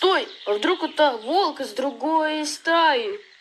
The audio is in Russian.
Стой! А вдруг это волк из другой стаи?